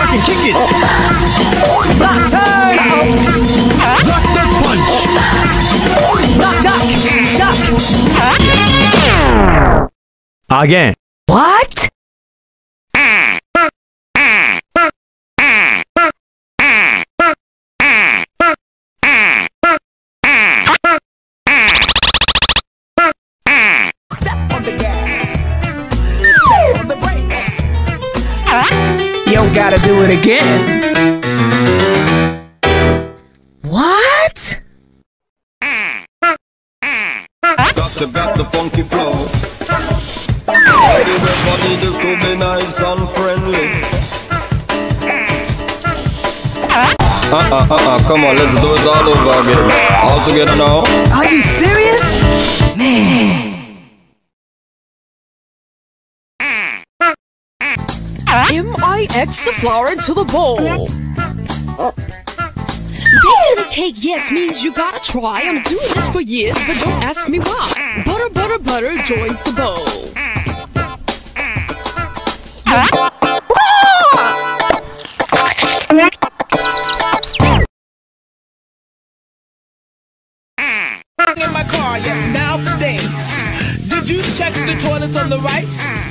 can kick this. Block turn. Block that punch. Block duck. Again. What? You don't gotta do it again. What? Got the funky flow. Everybody just to be nice and friendly. Come on, let's do it all over again. All together now. Are you serious? Man. M-I-X the flour into the bowl. Baking a cake, yes, means you gotta try. I'm doing this for years, but don't ask me why. Butter, butter, butter joins the bowl. In my car, yes, now for days. Did you check the toilets on the right?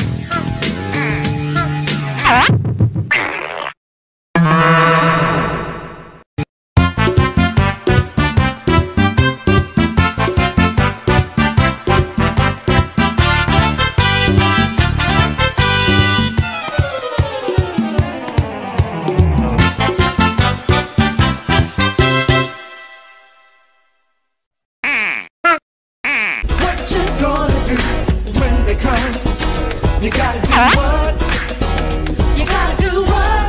What you gonna do when they come? You gotta do what? You gotta do what?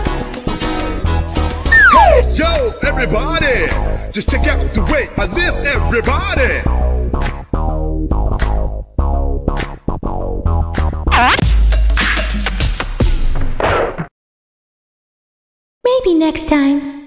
Hey, yo, everybody! Just check out the way I live, everybody! Maybe next time.